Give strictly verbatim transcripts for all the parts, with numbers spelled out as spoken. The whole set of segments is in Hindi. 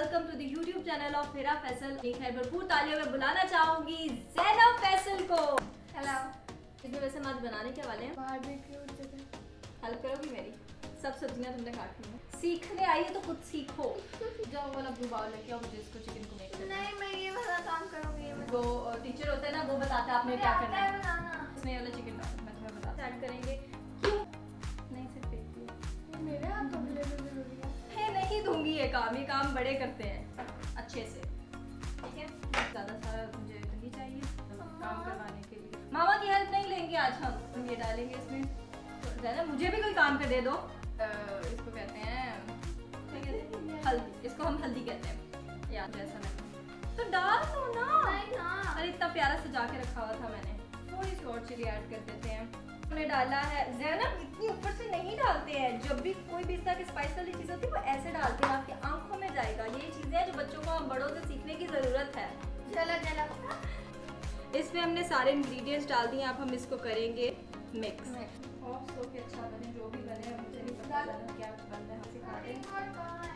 Welcome to the YouTube channel of Hira Faisal. एक है भरपूर तालियों में बुलाना चाहूंगी ज़ैनब फैसल को। हेलो। इसमें वैसे हम आज बनाने के वाले हैं बारबेक्यू चिकन। हेल्प करोगी मेरी? सब सब्जियां तुमने काटनी है। सीखने आई है तो खुद सीखो। जाओ वाला ब्लू बाउल लेके आओ, मुझे इसको चिकन को मेक करना है। नहीं, मैं ये वाला काम करूंगी। वो टीचर होता है ना, वो बताता है आपने क्या करना है। इसमें वाला चिकन मैं तुम्हें बताता स्टार्ट करेंगे। क्यों नहीं सिर्फ एक मेरे हाथ तो ले लो जरूरी है। नहीं दूंगी ये काम, ये काम बड़े करते हैं अच्छे से, ठीक है। ज़्यादा सारा मुझे नहीं चाहिए काम करवाने के लिए। मामा की हेल्प नहीं लेंगे आज हम। हम ये डालेंगे इसमें तो मुझे भी कोई काम कर दे दो। इसको कहते हैं हल्दी, इसको हम हल्दी कहते हैं यार, जैसा मैंने तो डाल दो ना। अरे इतना प्यारा सजा के रखा हुआ था मैंने। थोड़ी सी और चिली ऐड कर देते हैं। हमने डाला है ज़ैनब, इतनी ऊपर से नहीं डालते हैं। जब भी कोई भी इस तरह की स्पाइस वाली चीज़ होती है वो ऐसे डालते हैं, आपकी आंखों में जाएगा। ये चीज़ें हैं जो बच्चों को हम बड़ों से सीखने की ज़रूरत है। चलो चलो इसमें हमने सारे इंग्रेडिएंट्स डाल दिए। अब हम इसको करेंगे मिक्स। और सो के अच्छा बने, जो भी बने मुझे नहीं पता क्या बन रहा है, हम सिखाते हैं।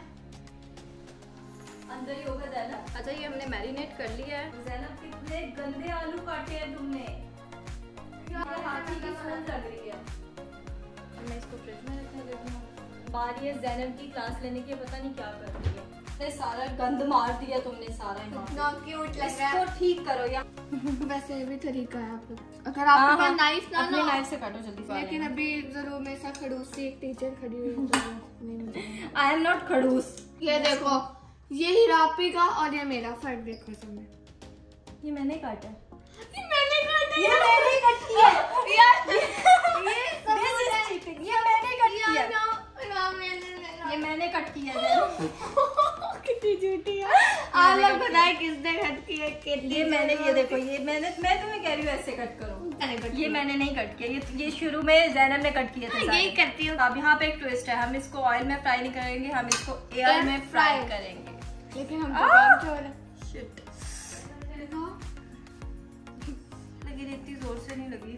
अंदर ही होगा ज़ैनब। अच्छा ये हमने मैरिनेट कर लिया है। ज़ैनब कितने गंदे आलू काटे हैं तुमने, हाथी की सूंड लग रही है। मैं इसको फ्रिज में रखने देती हूँ। बारी है ज़ैनब की क्लास लेने की, पता नहीं क्या कर रही है। तो सारा गंद मार दिया तुमने सारा। इतना क्यूट लग रहा है। इसको ठीक करो यार। वैसे भी तरीका है आप अगर आपके पास नाइफ ना अपने नाइफ से काटो जल्दी से। लेकिन अभी जरूर मेरे साथ खड़ूस सी एक टीचर खड़ी हुई है। आई एम नॉट खड़ूस। ये देखो, ये हीरापी का और ये मेरा फर्क देखो इसमें। ये मैंने काटा, ये मैंने काटा, ये मैंने कट किया यार। ये ये मैंने कट किया, ये मैंने कट किया। कितनी झूठी है। आप लोग बताएं किसने कट किया? ये मैंने, ये देखो, ये मैंने, मैं तुम्हें कह रही हूँ ऐसे कट करो। ये मैंने नहीं कट किया, ये ये शुरू में ज़ैनब ने कट किया था। यही करती हूँ। अब यहाँ पे एक ट्विस्ट है, हम इसको ऑयल में फ्राई नहीं करेंगे, हम इसको एयर में फ्राई करेंगे। लेकिन हम तो शिट लगी, इतनी जोर से नहीं लगी।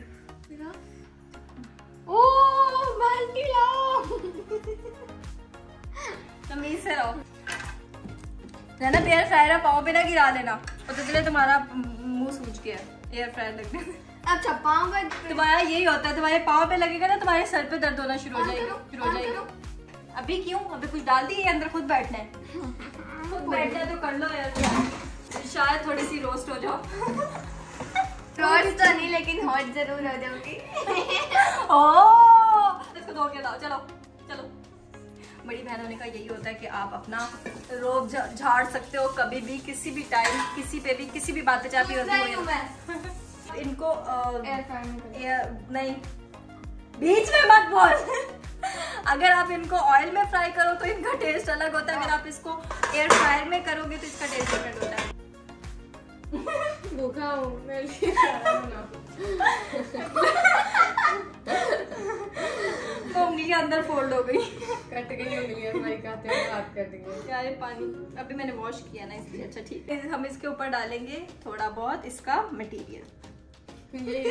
ओ बाल्टी लाओ। तमीज से रहो। ज़ैनब एयर फ्रायर पाँव पे ना गिरा देना, और तो चले तुम्हारा मुंह सूज गया एयर फ्रायर लगने से। अच्छा पाँव पे तुम्हारा यही होता है, तुम्हारे पाँव पे लगेगा ना, तुम्हारे सर पे दर्द होना शुरू हो जाएगी। शुरू हो जाएगी। अभी क्यों? अभी कुछ डाल दी है अंदर, खुद बैठना है। खुद बैठना है तो कर लो यार, शायद थोड़ी सी रोस्ट हो जाओ। रोस्ट तो नहीं, लेकिन हॉट जरूर हो जाऊंगी। ओह इसको धो के लाओ। चलो चलो, बड़ी बहन होने का यही होता है कि आप अपना रोब झाड़ सकते हो कभी भी, किसी भी टाइम, किसी पे भी, किसी भी बात पे चाहती हो। इनको एयर नहीं, बीच में मत बोल। अगर आप इनको ऑयल में फ्राई करो तो इनका टेस्ट अलग होता है, अगर आप इसको एयर फ्रायर में करोगे तो इसका टेस्ट डिफरेंट होता है। भूखा हूँ मैं। तो उंगली अंदर फोल्ड हो गई, कट गई उंगलियां। भाई कहते हैं हाथ कट गए। क्या है पानी? अभी मैंने वॉश किया ना इसलिए। अच्छा ठीक है, हम इसके ऊपर डालेंगे थोड़ा बहुत इसका मटेरियल। नहीं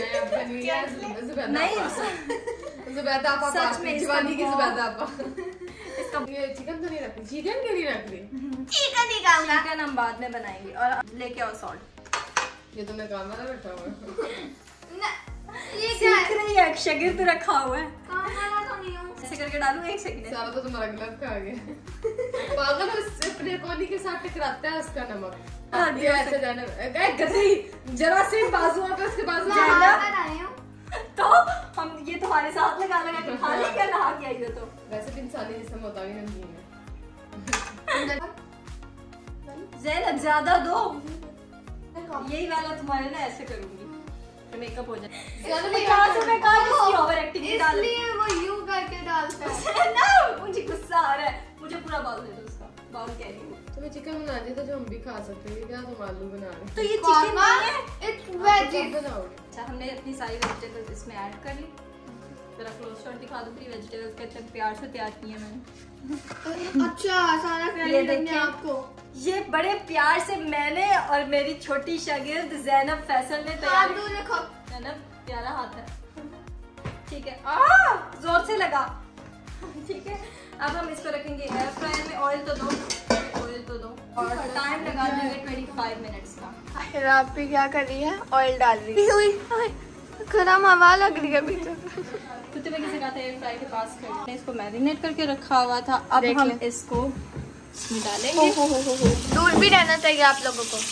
जुबैदा आपा, सच में शिवानी की जुबैदा आपा। इसका ये चिकन तो नहीं रख रही, चिकन क्यों नहीं रख रही? चिकन ही खाऊंगा। चिकन हम बाद में बनाएंगे। और लेके आओ सॉल्ट। ये तुमने काम वाला रखा हुआ है ना, ये सीख रही है, शागिर्द रखा हुआ है। काम वाला तो नहीं हूं। ऐसे करके डालूं एक सेकंड। सारा तो तुम्हारा गलत खा गया। पागल उससे अपने कोनी के साथ टकराता है उसका नमक। हां ये ऐसे जाने ए गधी, जरा से बाजुओं पे उसके बाजू जाना तो हम ये तुम्हारे साथ लगा लगा के खा ले। क्या नहा के आई हो? तो वैसे भी इंसानी जिस्म होता ही नमकीन है। ज़ैनब ज्यादा दो, यही वाला तुम्हारे ना ऐसे करूंगी तो मेकअप हो जाए। ज़ैनब कहां से मैं कहां किसकी ओवर एक्टिंग डाल, इसलिए वो यूं करके डालता है ना। मुझे गुस्सा आ रहा है, मुझे पूरा बाउल दे दो उसका। बाउल कह रही हूं तुम्हें चिकन बना दे तो जो हम भी खा सकते हैं। क्या तुम आलू बना रहे हो? तो ये चिकन नहीं है, इट्स वेज बनाओगे। अच्छा हमने अपनी सारी वेजिटेबल्स इसमें ऐड कर ली। जरा क्लोज शॉट दिखा दो। पूरी वेजिटेबल्स कितने प्यार से तैयार की है मैंने। अच्छा सारा ये देखिए आपको, ये बड़े प्यार से मैंने और मेरी छोटी शागिर्द ज़ैनब फैसल ने तैयार। ज़ैनब प्यारा हाथ है, ठीक है। आ जोर से लगा, ठीक है। अब हम इसको रखेंगे एयर फ्रायर में। ऑयल तो दो, ऑयल तो दो। और टाइम लगा देंगे पच्चीस मिनट्स का। रापी क्या कर रही है? ऑयल डाल रही है। गरम हवा लग रही है पीछे। तो तुम्हें किसी कहा था एयर फ्राई के पास कर, इसको मैरिनेट करके रखा हुआ था। अब हम इसको इसमें डालेंगे। दूर भी रहना चाहिए आप लोगों को।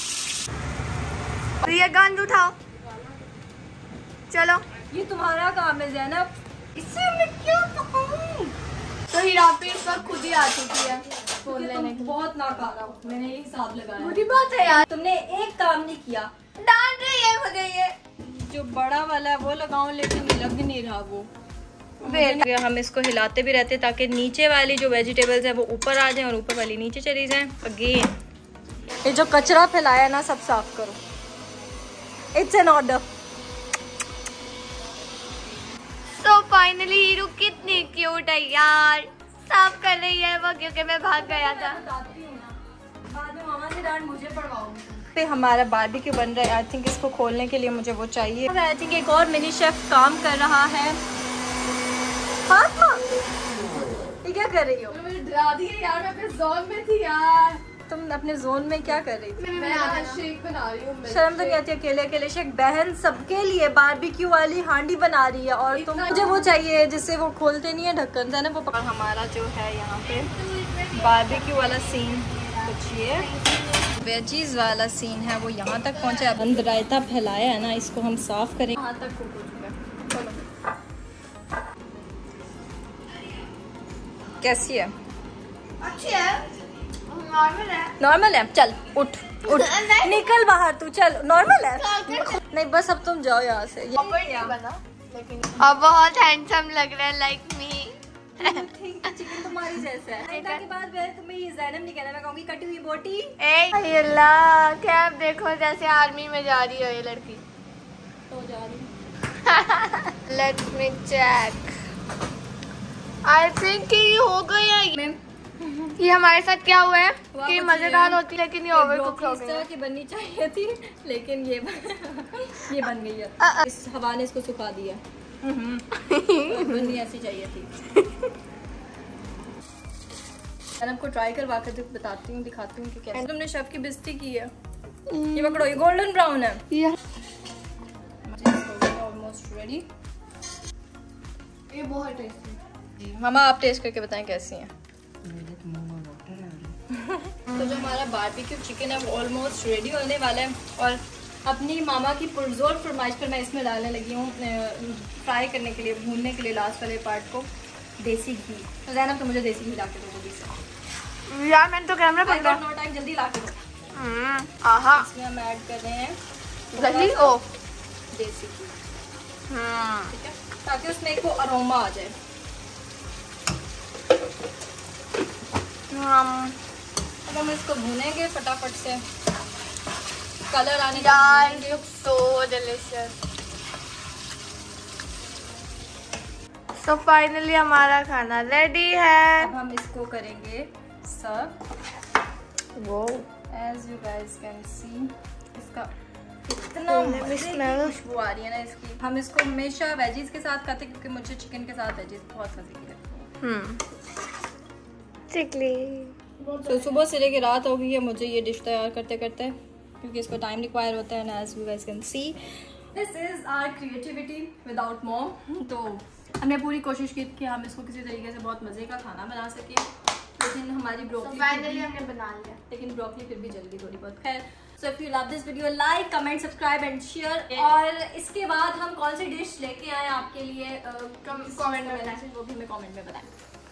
ये गंद उठाओ, चलो। ये तुम्हारा काम है ज़ैनब, इससे मैं क्यों कहूँ। तो हीरापी इस वक्त खुद ही आ चुकी है बोल लेने की। बहुत नाकारा हो, मैंने एक हिसाब लगाया। बुरी बात है यार, तुमने एक काम नहीं किया। डांट रही है मुझे ये। जो बड़ा वाला है वो लगाऊं, लेकिन लग नहीं रहा वो। वेट, हम इसको हिलाते भी रहते ताकि नीचे वाली जो वेजिटेबल्स है वो ऊपर आ जाए और ऊपर वाली नीचे चली जाए। अगेन ये जो कचरा फैलाया ना, सब साफ करो। It's an order. तो फाइनली हीरू कितनी क्यूट है यार, साफ कर रही है वो, क्योंकि मैं भाग गया था। बाद में मामा से डांट मुझे पड़वाओगे। हमारा बारबेक्यू बन रहा है। आई थिंक इसको खोलने के लिए मुझे वो चाहिए। आई थिंक एक और मिनी शेफ काम कर रहा है। हाँ हाँ, ये क्या कर रही हो? मुझे डरा दी है यार, मैं अपने जोन में थी यार। तुम अपने जोन में क्या कर रही थी? मैं आज शेक बना रही हूँ। शर्म तो कहती है अकेले अकेले शेक। बहन सबके लिए बारबेक्यू वाली हांडी बना रही है और तुम, मुझे वो चाहिए जिससे वो खोलते नहीं है ढक्कन से ना वो। और हमारा जो है यहाँ पे बारबेक्यू वाला सीन कुछ ये वेजीज वाला सीन है, वो यहाँ तक पहुँचा। बंद रायता फैलाया है ना, इसको हम साफ करें। यहाँ तक कुक हो चुका है। चलो, कैसी है? अच्छी है, नॉर्मल है। नॉर्मल है? चल उठ उठ निकल बाहर तू, चल। नॉर्मल है? नहीं बस अब तुम जाओ यहाँ से। ये बना, लेकिन अब बहुत हैंडसम लग रहा है, लाइक मी। चिकन तुम्हारी जैसा है। के बाद मैं तुम्हें ये ज़ैनब नहीं कहना, मैं कहूँगी कटी हुई बोटी। ए अल्लाह, क्या आप देखो जैसे आर्मी में जा रही हो ये लड़की। तो जा रही। Let me check. I think ये हो गया है। ये हमारे साथ क्या हुआ है कि मजेदार होती है, लेकिन ये ओवर कुक हो गई है। की बननी चाहिए थी, लेकिन ये ये बन गई है। इस हवा ने इसको सुखा दिया। बननी ऐसी चाहिए थी। मैं आपको ट्राई करवा कर बताती हूँ, दिखाती हूँ कि कैसे। तुमने शेफ की बेइज्जती की है। ये पकड़ो, ये गोल्डन ब्राउन है। Almost ready. ये बहुत टेस्टी। मामा आप टेस्ट करके बताएं कैसी है। तो जो हमारा बारबेक्यू चिकन है वो ऑलमोस्ट रेडी होने वाला है और अपनी मामा की पुरजोर फरमाइश पर मैं इसमें डालने लगी हूँ फ्राई करने के लिए, भूनने के लिए लास्ट वाले पार्ट को, देसी घी। तो ज़ैनब तो मुझे देसी घी ला के दो जल्दी से यार, मैंने तो कैमरा बंद कर। नो टाइम, जल्दी ला के दो। हम्म, आहा, इसमें हम ऐड कर रहे हैं दही ओ देसी घी, हम्म, ठीक है, ताकि उसमें एक वो अरोमा आ जाए। अब हम इसको भूनेंगे फटाफट से, कलर आने यार सो डिलीशियस। तो फाइनली हमारा खाना रेडी है। अब हम इसको करेंगे सर्व। वो as you guys can see, इसका इतना मजे की खुशबू आ रही है ना इसकी। हम इसको हमेशा वेजीज के साथ खाते हैं क्योंकि मुझे चिकन के साथ वेजीज बहुत मजे की लगती है। हम्म, चिकली। तो सुबह से लेके रात हो गई है मुझे ये डिश तैयार करते करते, क्योंकि इसको टाइम रिक्वायर होता है ना, as you guys can see. This is our creativity without mom. तो हमने पूरी कोशिश की कि हम इसको किसी तरीके से बहुत मज़े का खाना बना सकें, लेकिन हमारी ब्रोकली फाइनली हमने बना लिया, लेकिन ब्रोकली फिर भी जल्दी थोड़ी बहुत। खैर, so if you love this video like comment subscribe and share. और इसके बाद हम कौन सी डिश लेके आए आपके लिए कमेंट में बताएं, वो भी हमें कमेंट में बताएं।